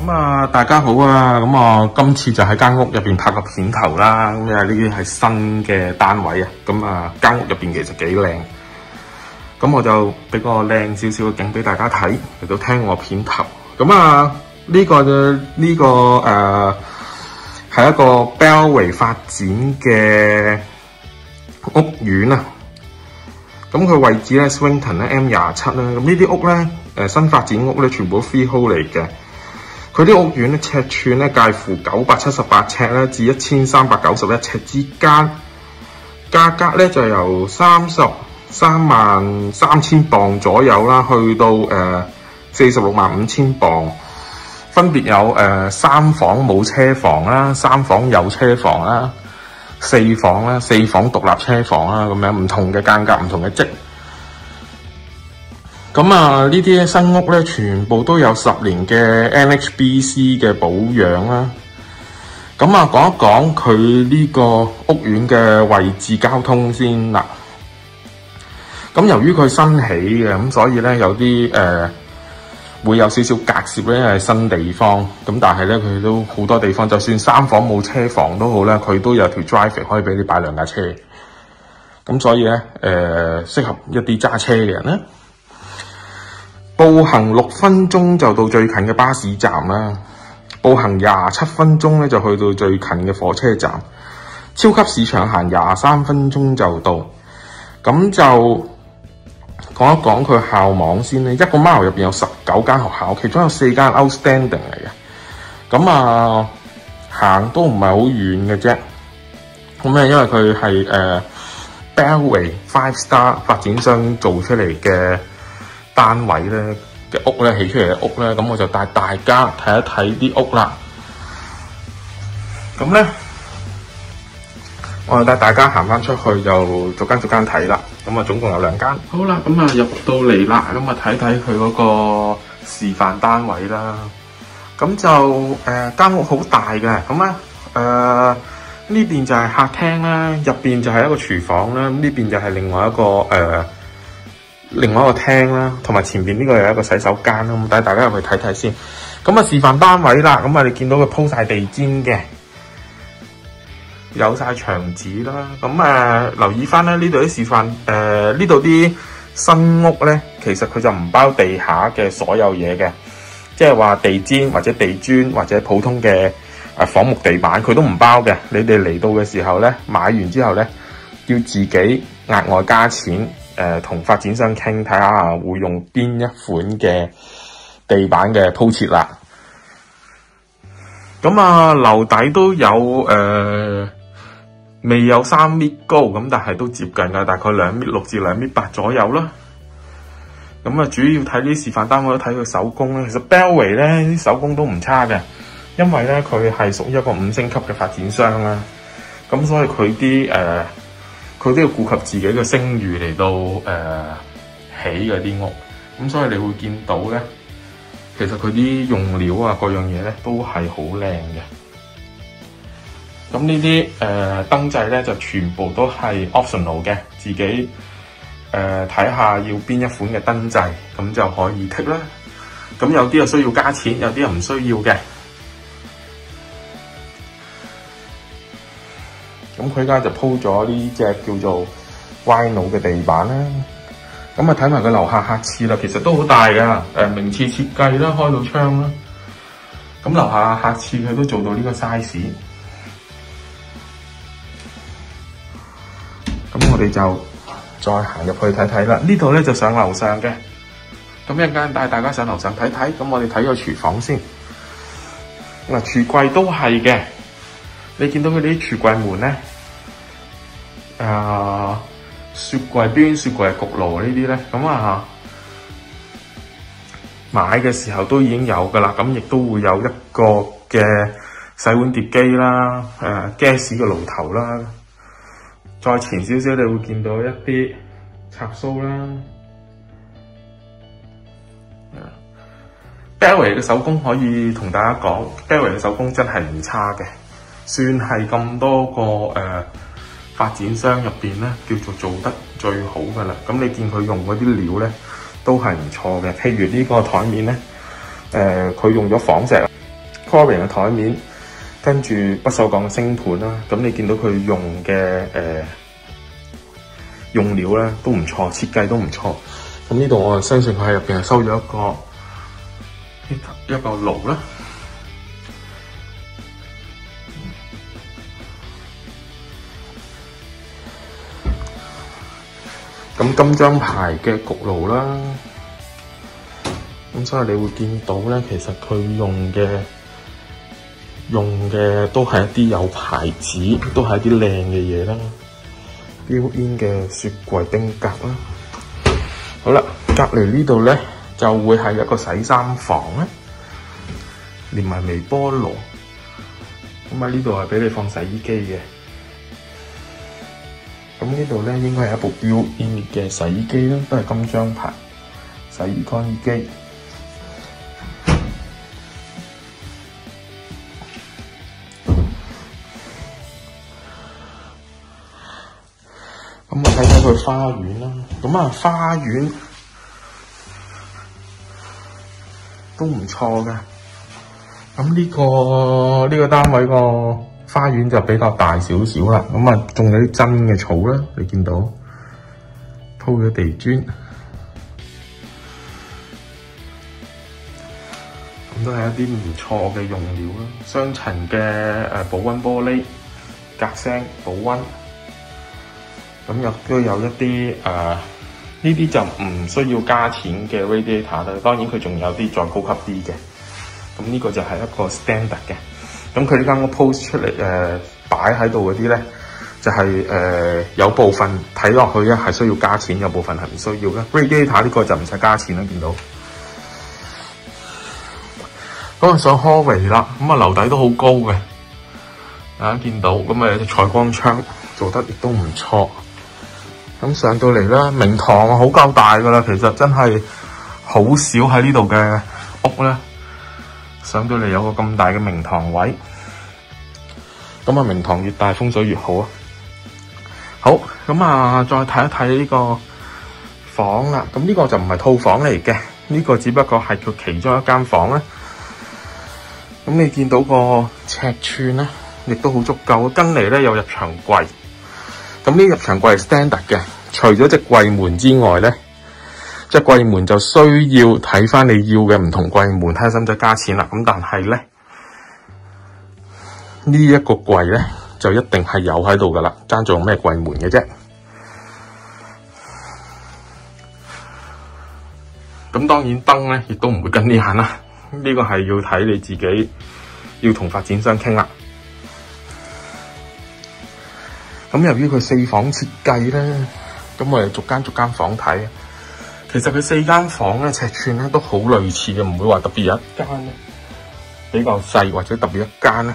咁啊，大家好啊！咁我今次就喺間屋入邊拍個片頭啦。咁啊，呢啲係新嘅單位啊。咁啊，間屋入邊其實幾靚。咁我就俾個靚少少嘅景俾大家睇，嚟到聽我片頭。咁啊，呢個係一個 Bellway 發展嘅屋苑啊。咁佢位置咧 Swinton 咧 M27 啦。咁呢啲屋咧，新發展屋咧，全部都 freehold 嚟嘅。佢啲屋苑咧尺寸咧介乎978尺咧至1391尺之間，價格咧就由333000磅左右啦，去到465,000磅，分別有3房冇車房啦、3房有車房啦、4房啦、4房獨立車房啦，咁樣唔同嘅間隔、唔同嘅積。咁啊，呢啲新屋咧，全部都有10年嘅 NHBC 嘅保養啦。咁啊，講一講佢呢個屋苑嘅位置交通先啦。咁由於佢新起嘅，咁所以咧有啲會有少少隔涉咧，係新地方。咁但係咧，佢都好多地方，就算3房冇車房都好咧，佢都有條 drive 可以俾你擺2架車。咁所以咧，適合一啲揸車嘅人咧。步行6分鐘就到最近嘅巴士站啦，步行27分鐘咧就去到最近嘅火車站，超級市場行23分鐘就到。咁就講一講佢校網先咧，一個 mile 入邊有19間學校，其中有4間 outstanding 嚟嘅。咁啊，行都唔係好遠嘅啫。咁咧，因為佢係Bellway 5 star 發展商做出嚟嘅單位咧嘅屋咧，起出嚟嘅屋咧，咁我就帶大家睇一睇啲屋啦。咁咧，我就帶大家行翻出去，就逐間睇啦。咁啊，總共有2間。好啦，咁啊入到嚟啦，咁啊睇睇佢嗰個示範單位啦。咁就間屋好大嘅，咁啊呢邊就係客廳啦，入邊就係一個廚房啦，呢邊就係另外一個廳啦，同埋前邊呢個又係一個洗手間啦。咁帶大家入去睇睇先。咁啊示範單位啦，咁啊你見到佢鋪晒地氈嘅，有晒牆紙啦。咁留意翻咧，呢度啲示範呢度啲新屋咧，其實佢就唔包地下嘅所有嘢嘅，即係話地氈或者地磚或者普通嘅仿木地板，佢都唔包嘅。你哋嚟到嘅時候咧，買完之後咧，要自己額外加錢。同發展商傾，睇下會用邊一款嘅地板嘅鋪設啦。咁啊，樓底都有未有3米高，咁但係都接近㗎，大概2.6米至2.8米左右啦。咁啊，主要睇啲示範單位都睇佢手工咧。其實 Bellway 咧啲手工都唔差嘅，因為咧佢係屬於一個5星級嘅發展商啦。咁所以佢啲佢都要顧及自己嘅聲譽嚟到起嗰啲屋，咁所以你會見到咧，其實佢啲用料啊各樣嘢咧都係好靚嘅。咁呢啲燈掣咧就全部都係 optional 嘅，自己睇下要邊一款嘅燈掣，咁就可以剔啦。咁有啲係需要加錢，有啲係唔需要嘅。咁佢而家就鋪咗呢隻叫做 Vinyl 嘅地板啦。咁啊睇埋佢樓下客廁啦，其實都好大噶。名次設計啦，開到窗啦。咁樓下客廁佢都做到呢個 size。咁我哋就再行入去睇睇啦。呢度咧就上樓上嘅。咁一陣間帶大家上樓上睇睇。咁我哋睇個廚房先。嗱，櫥櫃都係嘅。你見到佢啲櫥櫃門咧，雪櫃邊雪櫃焗爐呢啲咧，咁啊買嘅時候都已經有噶啦，咁亦都會有一個嘅洗碗碟機啦，gas 嘅爐頭啦，再前少少你會見到一啲插蘇啦。Bellway 嘅手工可以同大家講 ，Bellway 嘅手工真係唔差嘅。算係咁多個發展商入邊咧，叫做得最好噶啦。咁你見佢用嗰啲料咧，都係唔錯嘅。譬如呢個台面咧，佢用咗仿石， Corian 嘅台面，跟住不鏽鋼嘅星盤啦。咁你見到佢用嘅用料咧都唔錯，設計都唔錯。咁呢度我相信佢喺入邊係收咗一個爐啦。咁金章牌嘅焗爐啦，咁所以你會見到咧，其實佢用嘅都係一啲有牌子，都係一啲靚嘅嘢啦。built-in 嘅雪櫃冰格啦。好啦，隔離呢度咧就會係一個洗衫房啦，連埋微波爐。咁呢度係俾你放洗衣機嘅。咁呢度咧應該係一部 built-in 嘅洗衣機啦，都係金章牌洗衣乾衣機。咁我睇睇佢花園啦，咁花園都唔錯嘅。咁呢個單位個花園就比較大少少啦，種咗啲真嘅草啦，你見到鋪咗地磚，咁都係一啲唔錯嘅用料啦。雙層嘅保溫玻璃，隔聲保溫。咁都有一啲呢啲就唔需要加錢嘅 radiator 啦。當然佢仲有啲再高級啲嘅。咁呢個就係一個 standard 嘅。咁佢呢間屋 post 出嚟擺喺度嗰啲咧，就係有部分睇落去咧係需要加錢，有部分係唔需要嘅。radiator 呢個就唔使加錢啦，見到。咁上 hallway 啦，樓底都好高嘅，大家見到咁有隻採光窗做得亦都唔錯。咁上到嚟咧，明堂好夠大噶啦，其實真係好少喺呢度嘅屋咧，上到嚟有個咁大嘅明堂位。咁明堂越大風水越好啊。好，咁再睇一睇呢個房啦。咁呢個就唔係套房嚟嘅，呢個只不過係佢其中一間房啦。咁你見到個尺寸咧，亦都好足夠。跟嚟咧有入牆櫃。咁呢入牆櫃係 standard 嘅，除咗隻櫃門之外咧，隻櫃門就需要睇翻你要嘅唔同櫃門，睇下使唔使加錢啦。咁但係咧呢一個櫃咧就一定係有喺度噶啦，爭做咩櫃門嘅啫。咁當然燈咧亦都唔會跟呢眼啦，呢個係要睇你自己，要同發展商傾啦。咁由於佢4房設計咧，咁我哋逐間房睇。其實佢4間房咧尺寸咧都好類似嘅，唔會話特別有一間咧比較細，或者特別一間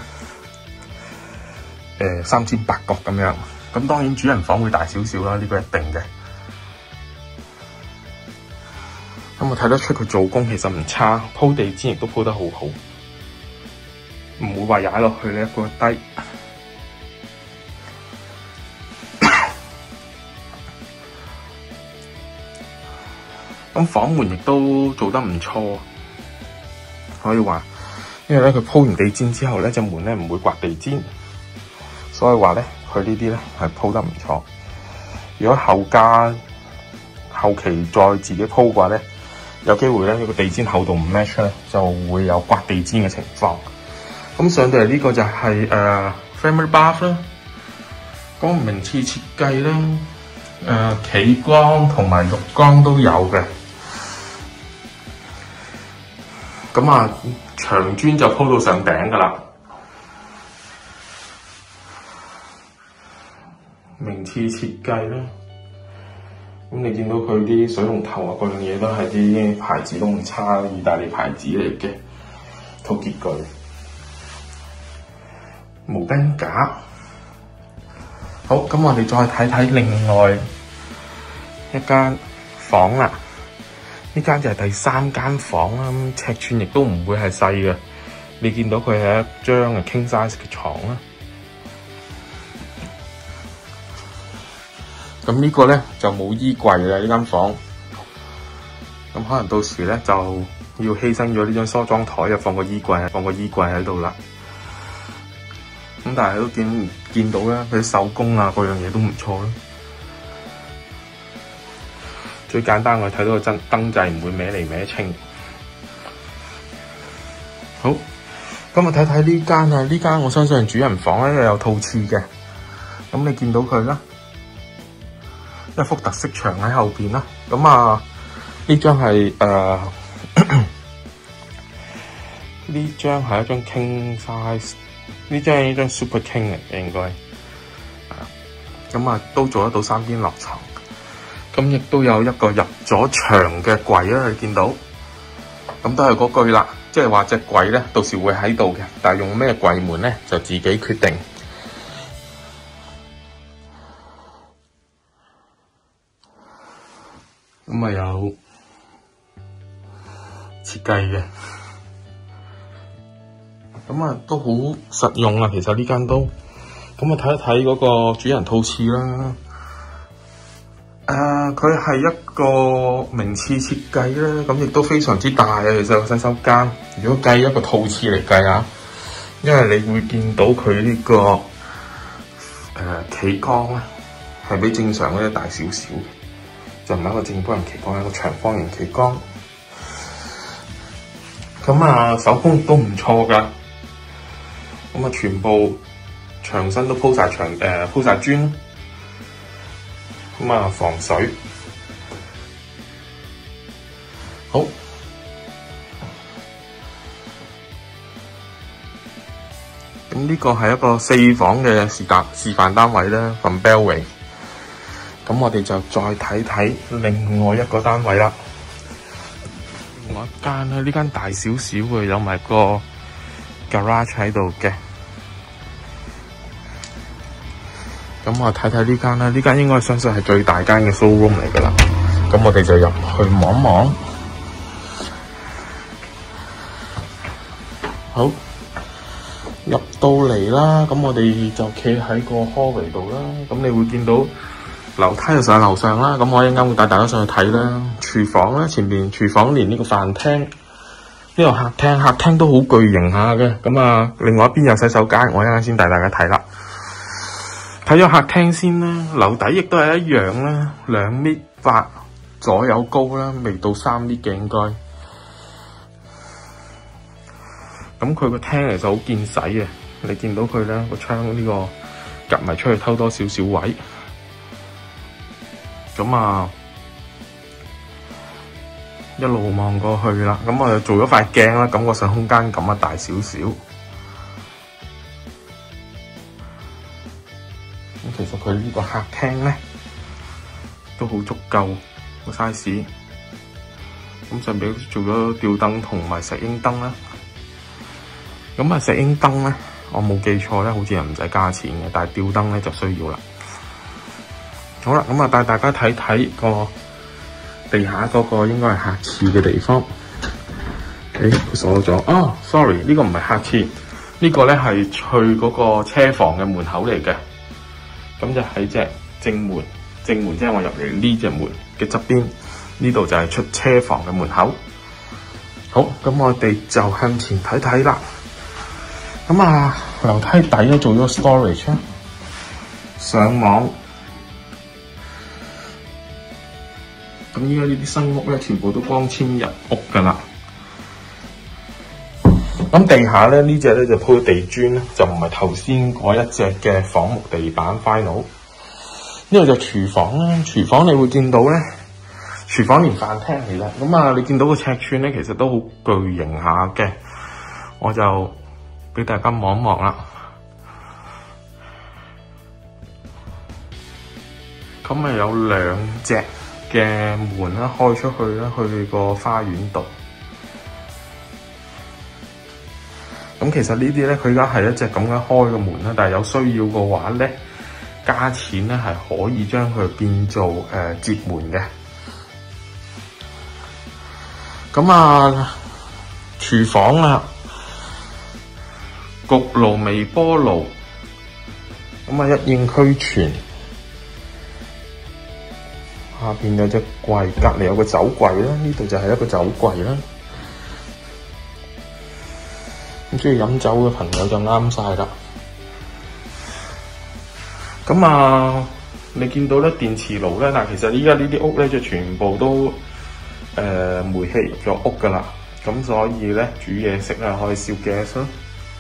咧3尖8角咁樣。咁當然主人房會大少少啦，呢個一定嘅。咁我睇得出佢做工其實唔差，鋪地氈亦都鋪得好好，唔會話踩落去咧一個低。咁房門亦都做得唔錯，可以話，因為咧佢鋪完地氈之後咧，隻門咧唔會刮地氈，所以話咧佢呢啲咧係鋪得唔錯。如果後期再自己鋪嘅話咧，有機會咧呢個地氈厚度唔 match 咧，就會有刮地氈嘅情況。咁上到嚟呢個就係family bath 啦，嗰個名次設計啦，企缸同埋浴缸都有嘅。咁牆磚就鋪到上頂噶啦，名次設計啦。咁你見到佢啲水龍頭各樣嘢都係啲牌子都唔差，意大利牌子嚟嘅套潔具，毛巾架。好，咁我哋再睇睇另外一間房啦。呢間就係第3間房啦，尺寸亦都唔會係細嘅。你見到佢係一張king size 嘅床啦。咁呢個咧就冇衣櫃啦，呢間房。咁可能到時咧就要犧牲咗呢張梳妝台，就放個衣櫃喺度啦。咁但係都見到咧，佢啲手工啊，各樣嘢都唔錯啦。最簡單我睇到個燈掣唔會歪嚟歪清。好，咁我睇睇呢間啊，呢間我相信係主人房咧，有套廁嘅。咁你見到佢啦，一幅特色牆喺後邊啦。咁啊，呢張係呢張係一張 king size， 呢張係一張 super king 嚟嘅應該。咁啊，都做得到3邊落床。咁亦都有一個入咗牆嘅櫃啦，你見到。咁都係嗰句啦，即係話隻櫃咧，到時會喺度嘅，但係用咩櫃門咧，就自己決定。咁啊有設計嘅，咁啊都好實用啊。其實呢間都，咁啊睇一睇嗰個主人套廁啦。佢係一個名廁設計啦，咁亦都非常之大啊。其實個洗手間，如果計一個套廁嚟計啊，因為你會見到佢呢個企缸咧，係比正常嗰啲大少少嘅，就唔係一個正方形企缸，係一個長方形企缸。咁啊，手工都唔錯噶。咁啊，全部牆身都鋪晒磚。咁啊，防水。好。咁呢個係一個4房嘅示範單位啦 ，from Bellway。咁我哋就再睇睇另外一個單位啦。另外一間咧，呢間大少少嘅，有埋個 garage 喺度嘅。咁我睇睇呢間啦，呢間應該相信係最大間嘅 showroom 嚟噶啦。咁我哋就入去望一望。好，入到嚟啦，咁我哋就企喺個 hallway 度啦。咁你會見到樓梯就上樓上啦。咁我一陣間會帶大家上去睇啦。廚房咧，前邊廚房連呢個飯廳，呢個客廳都好巨型下嘅。咁啊，另外一邊有洗手間，我一陣間先帶大家睇啦。睇咗客廳先啦，樓底亦都係一樣啦，2.8米左右高啦，未到3米嘅應該。咁佢個廳其實好見使嘅，你見到佢咧個窗呢個夾埋出去偷多少少位。咁啊，一路望過去啦，咁我就做咗塊鏡啦，感覺上空間感啊大少少。其實佢呢個客廳咧都好足夠個 size， 咁上邊做咗吊燈同埋石英燈啦。咁啊石英燈咧，我冇記錯咧，好似係唔使加錢嘅，但係吊燈咧就需要啦。好啦，咁啊帶大家睇睇個地下嗰個應該係客廁嘅地方。佢鎖咗啊 ，sorry， 呢個唔係客廁，呢個咧係去嗰個車房嘅門口嚟嘅。咁就喺隻正門即係我入嚟呢隻門嘅側邊，呢度就係出車房嘅門口。好，咁我哋就向前睇睇啦。咁啊，樓梯底咧做咗 storage 啦，上網。咁依家呢啲新屋咧，全部都光纖入屋噶啦。咁地下咧呢隻咧就鋪地磚咧，就唔係頭先嗰一隻嘅仿木地板 final。呢度就廚房啦，廚房你會見到咧，廚房連飯廳嚟啦。咁啊，你見到個尺寸咧，其實都好巨型下嘅。我就俾大家望一望啦。咁咪有2隻嘅門啦，開出去啦，去個花園度。咁其實呢啲咧，佢而家係一隻咁樣開嘅門啦，但係有需要嘅話咧，加錢咧係可以將佢變做折門嘅。咁啊，廚房啦，焗爐、微波爐，咁啊一應俱全。下邊有隻櫃，隔離有個酒櫃啦，呢度就係一個酒櫃啦。 咁中意飲酒嘅朋友就啱晒啦。咁啊，你見到咧電磁爐咧，嗱，其實依家呢啲屋咧就全部都煤氣入咗屋噶啦，咁所以咧煮嘢食啊可以燒 gas 咯。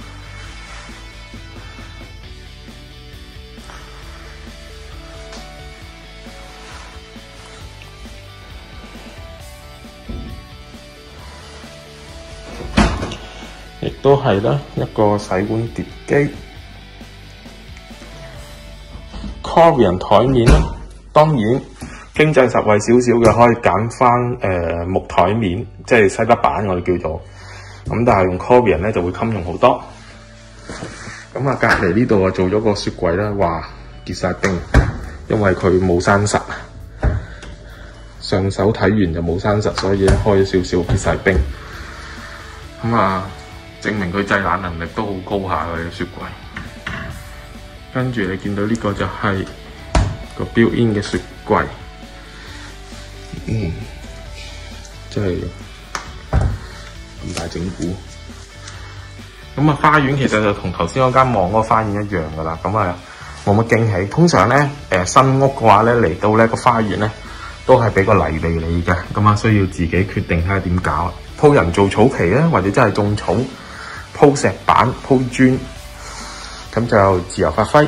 亦都係啦，一個洗碗碟機。Corian 台面啦，當然經濟實惠少少嘅可以揀翻木台面，即係西德板我哋叫做。咁但係用 Corian 咧就會襟用好多。咁啊，隔離呢度啊做咗個雪櫃啦，哇結晒冰，因為佢冇生實。上手睇完就冇生實，所以咧開咗少少結晒冰。咁啊，證明佢製冷能力都好高下嘅雪櫃。跟住你見到呢個就係個 built-in 嘅雪櫃，即係咁大整蠱。咁啊，花園其實就同頭先嗰間望嗰個花園一樣噶啦，咁啊冇乜驚喜。通常咧新屋嘅話咧嚟到咧個花園咧都係俾個泥地你嘅，咁啊需要自己決定睇下點搞。鋪人造草皮咧，或者真係種草，鋪石板、鋪磚。咁就自由發揮。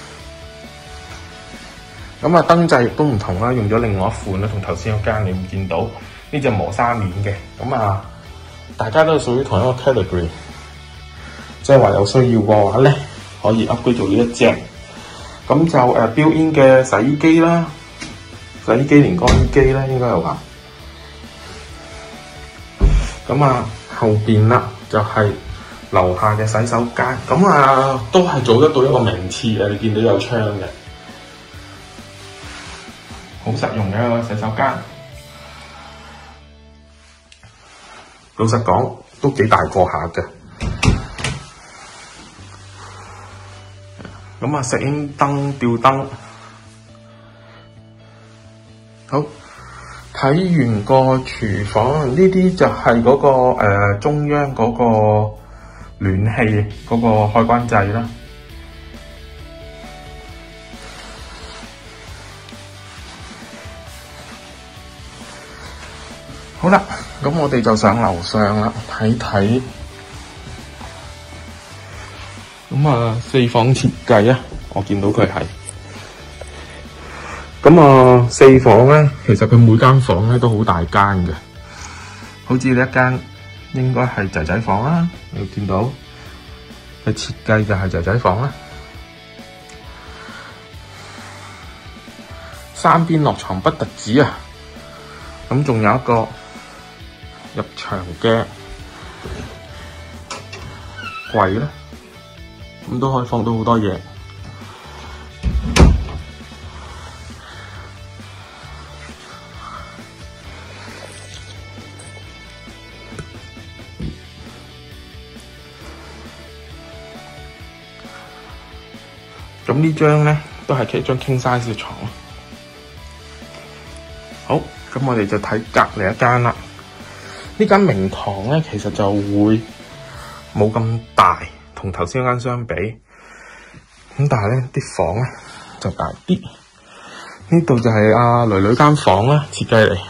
咁啊，燈掣亦都唔同啦，用咗另外一款啦，同頭先嗰間你會見到呢隻磨砂面嘅。咁啊，大家都係屬於同一個 category， 即係話有需要嘅話咧，可以 upgrade 做呢一隻。咁就built-in 嘅洗衣機啦，洗衣機連乾衣機咧應該有話。咁啊，後邊啦就係樓下嘅洗手間，咁啊都係做得到一個名次嘅，你見到有窗嘅，好實用嘅一個洗手間。老實講，都幾大個下嘅。咁啊，石英燈、吊燈，好。睇完個廚房，呢啲就係嗰個中央嗰個暖氣嗰個開關掣啦。好啦，咁我哋就上樓上啦，睇睇。咁啊，四房設計啊，我見到佢係。咁啊，四房咧，其實佢每間房咧都好大間嘅，好似呢一間應該係仔仔房啦，你見到佢設計就係仔仔房啦，三邊落床不特止啊，咁仲有一個入牆嘅櫃啦，咁都可以放到好多嘢。咁呢張咧都係一張 king size 嘅床。好，咁我哋就睇隔離一間啦。呢間明堂咧其實就會冇咁大，同頭先嗰間相比。咁但係咧啲房咧就大啲。呢度就係阿囡囡間房啦，設計嚟。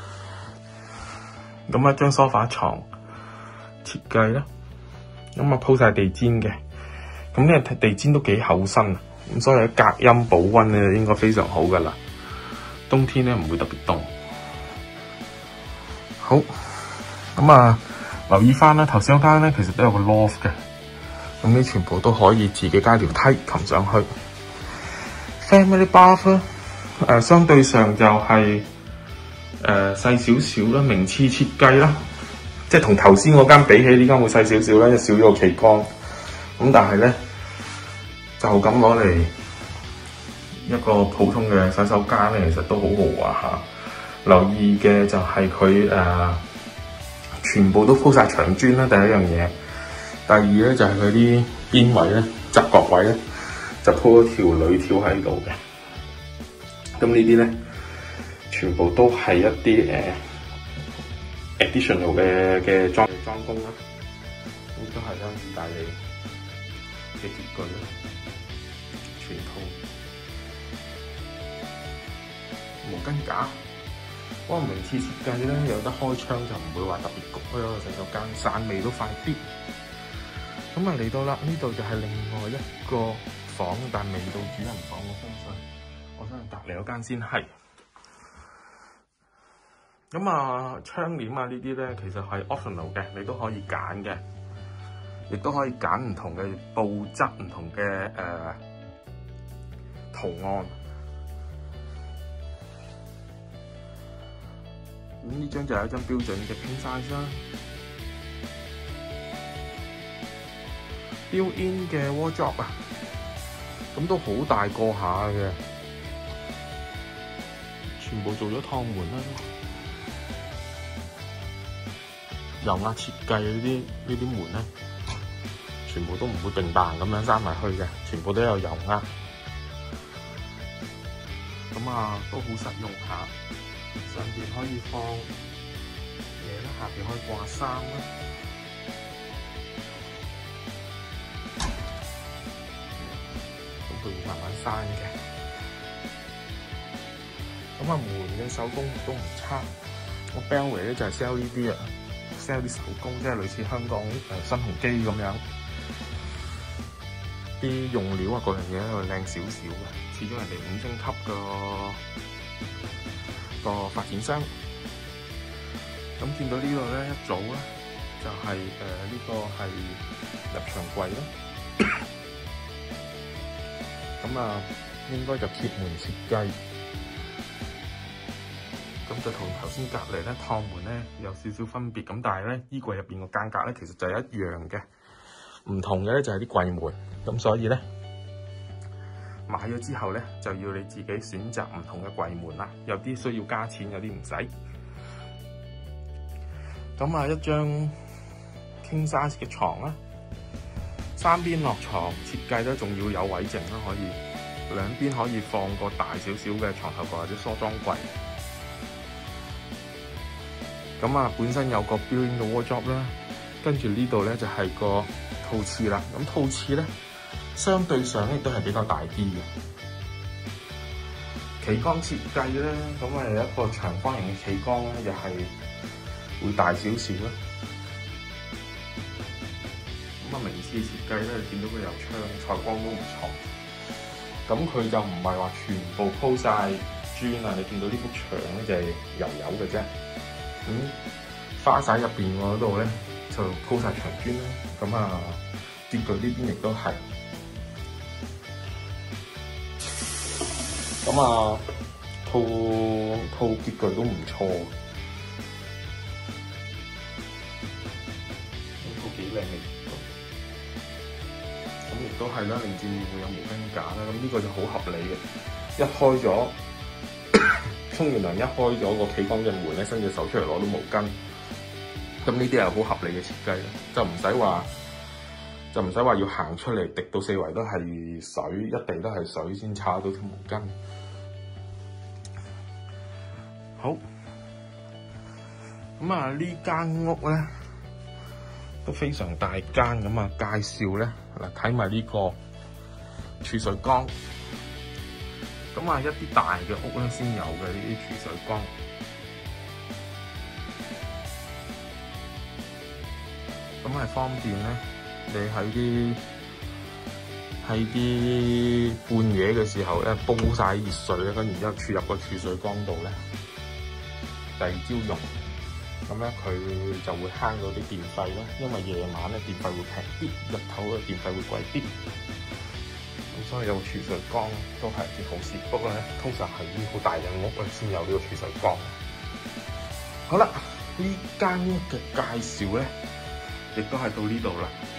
咁一張梳化床設計啦。咁啊鋪晒地氈嘅。咁呢個地氈都幾厚身啊，咁所以隔音保溫咧應該非常好噶啦。冬天咧唔會特別凍。好，咁啊留意翻啦，頭先嗰間咧其實都有個 loft 嘅，咁呢全部都可以自己加條梯擒上去。Family bath 咧，相對上就係細少少啦，名次設計啦，即係同頭先嗰間比起呢間會細少少啦，少咗個旗杆。咁但係咧，就咁攞嚟一個普通嘅洗手間咧，其實都好豪華下。留意嘅就係佢全部都鋪晒牆磚啦，第一樣嘢。第二咧就係佢啲邊位咧、側角位咧，就鋪咗條鋁條喺度嘅。咁呢啲咧，全部都係一啲additional 嘅裝工啦。 呢都係啦，意大利嘅潔具啦，全套毛巾架。嗰個名次設計咧，有得開窗就唔會話特別焗咯，洗手間散味都快啲。咁啊嚟到啦，呢度就係另外一個房，但未到主人房，我相信隔離嗰間先係。咁啊，窗簾啊呢啲咧，其實係 optional 嘅，你都可以揀嘅，亦都可以揀唔同嘅布質、唔同嘅圖案。咁呢張就係一張標準嘅 king size 啦。built-in 嘅 wardrobe 啊，咁都好大個下嘅，全部做咗趟門啦。油壓設計呢啲門咧，全部都唔會並排咁樣閂埋去嘅，全部都有油壓。咁啊，都好實用下。上邊可以放嘢啦，下邊可以掛衫啦。咁佢會慢慢閂嘅。咁啊，門嘅手工都唔差。我 Bellway 咧就係 sell 呢啲啊 ，sell 啲手工，即係類似香港新鴻基咁樣。啲用料啊，各樣嘢都靚少少嘅，始終人哋5星級個發展商。咁見到呢度咧，一早咧就係呢個係入場櫃啦。咁啊，應該就貼門設計。咁就同頭先隔離咧趟門咧有少少分別，咁但係咧衣櫃入邊個間隔咧其實就係一樣嘅，唔同嘅咧就係啲櫃門。咁所以咧買咗之後咧就要你自己選擇唔同嘅櫃門啦，有啲需要加錢，有啲唔使。咁啊，一張 king size 嘅床啦，3邊落床設計都仲要有位剩啦，可以兩邊可以放個大少少嘅床頭櫃或者梳妝櫃。咁啊，本身有個 built-in 嘅 wardrobe 啦，跟住呢度咧就係個套廁啦。咁套廁咧相對上咧都係比較大啲嘅。企缸設計咧，咁啊有一個長方形嘅企缸咧，又係會大少少啦。咁啊，名次設計咧，見到佢有窗，採光都唔錯。咁佢就唔係話全部鋪晒磚啊，你見到呢幅牆咧就係油油嘅啫。花灑入邊嗰度咧就鋪晒牆磚啦。咁啊，潔具呢邊亦都係。咁啊，套潔具都唔錯，套幾靚嘅潔具。咁亦都係啦，令至面會有毛巾架啦。咁呢個就好合理嘅，一開咗沖完涼一開咗個企缸嘅門咧，伸隻手出嚟攞到毛巾。咁呢啲係好合理嘅設計啦，就唔使話要行出嚟滴到四圍都係水，一地都係水先擦到條毛巾。好，咁啊呢間屋咧都非常大間，咁啊介紹咧嗱，睇埋呢個儲水缸。咁啊一啲大嘅屋咧先有嘅呢啲儲水缸。咁係方便咧，你喺啲半夜嘅時候咧煲晒熱水咧，跟住然之後儲入個儲水缸度咧，第二朝用，咁咧佢就會慳咗啲電費咯。因為夜晚咧電費會平啲，日頭嘅電費會貴啲。咁所以有儲水缸都係件好事。不過咧，通常係啲好大嘅屋咧先有呢個儲水缸。好啦，呢間屋嘅介紹咧，亦都係到呢度啦。